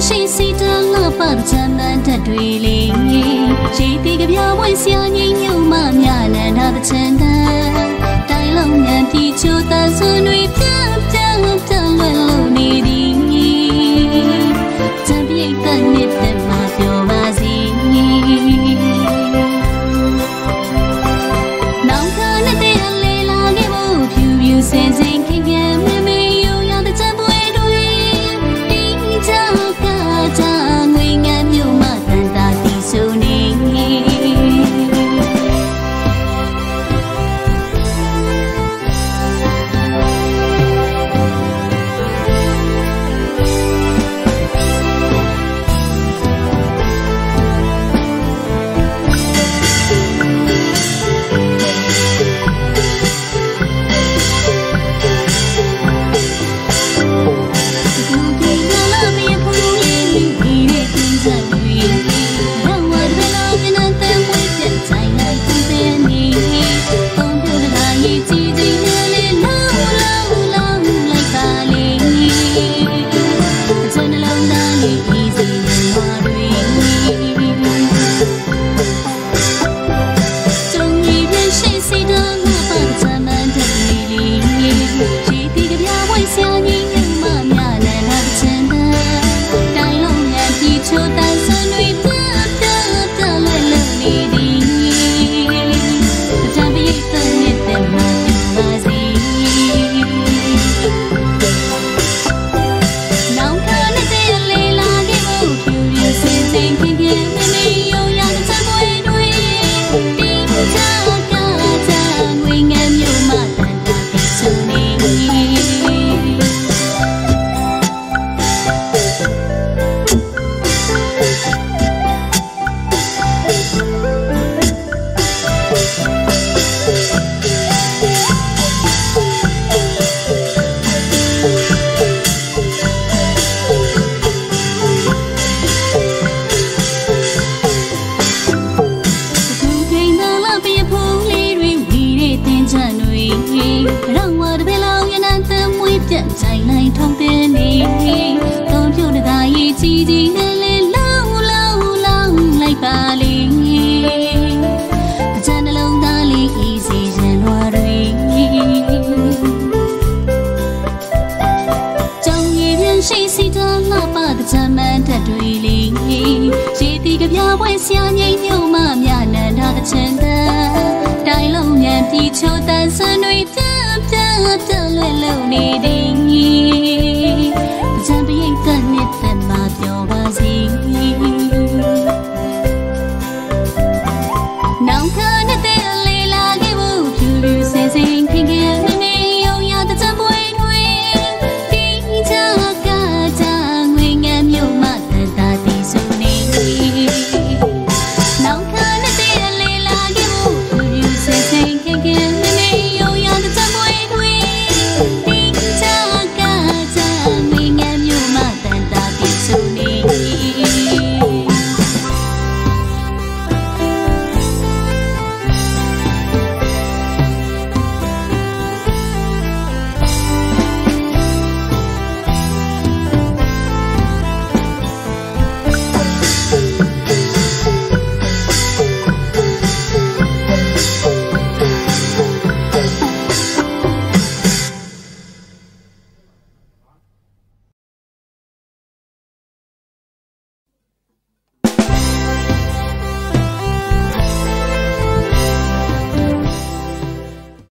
ရှိစီတလာပါချမ်းတန်တက်တွေလေးရှိတီကပြဝဲဆရာကြီးညုံမမြနန္ဒာချမ်းတန်တိုင်းလုံးညံတီချိုတန်ဆွန်တွေပြပြပြလွယ်လို့နေသည်ချမ်းပြေတဲ့နှစ်သက်မှာပြောပါစီနောင်ခါနဲ့တဲ့လေလာခဲ့ဖို့ဖြူဖြူစင်စင်ခင်ခင်မမေယူရတဲ့ချမ်းပွဲတွေတင်းကြကငွေငန်းမြို့မှာတန်တာတီဆိုနေချိုတန်ဆွန်တွေပြပြပြလွယ်လို့နေသည်